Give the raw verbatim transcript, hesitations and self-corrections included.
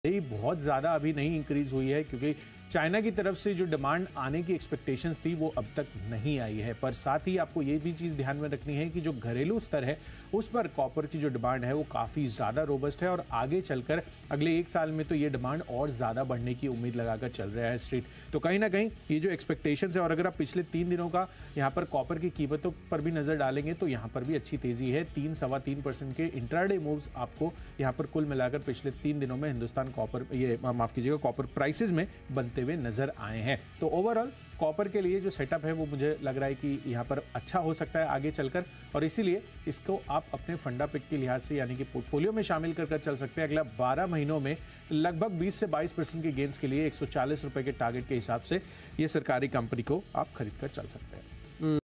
ये बहुत ज़्यादा अभी नहीं इंक्रीज हुई है क्योंकि चाइना की तरफ से जो डिमांड आने की एक्सपेक्टेशंस थी वो अब तक नहीं आई है। पर साथ ही आपको ये भी चीज़ ध्यान में रखनी है कि जो घरेलू स्तर है उस पर कॉपर की जो डिमांड है वो काफ़ी ज़्यादा रोबस्ट है और आगे चलकर अगले एक साल में तो ये डिमांड और ज़्यादा बढ़ने की उम्मीद लगाकर चल रहा है स्ट्रीट। तो कहीं ना कहीं ये जो एक्सपेक्टेशंस है और अगर आप पिछले तीन दिनों का यहाँ पर कॉपर की कीमतों पर भी नज़र डालेंगे तो यहाँ पर भी अच्छी तेज़ी है। तीन सवा तीन परसेंट के इंट्राडे मूव्स आपको यहाँ पर कुल मिलाकर पिछले तीन दिनों में हिंदुस्तान कॉपर ये माफ़ कीजिएगा कॉपर प्राइसेस में बनते हुए नजर आए हैं। तो ओवरऑल कॉपर के लिए जो सेटअप है वो मुझे लग रहा है कि यहाँ पर अच्छा हो सकता है आगे चलकर और इसीलिए इसको आप अपने फंडा पिक के लिहाज से यानी कि पोर्टफोलियो में शामिल कर कर चल सकते हैं। अगला बारह महीनों में लगभग बीस से बाईस परसेंट के गेंस के लिए एक सौ चालीस रुपए के टारगेट के हिसाब से ये सरकारी कंपनी को आप खरीद कर चल सकते हैं।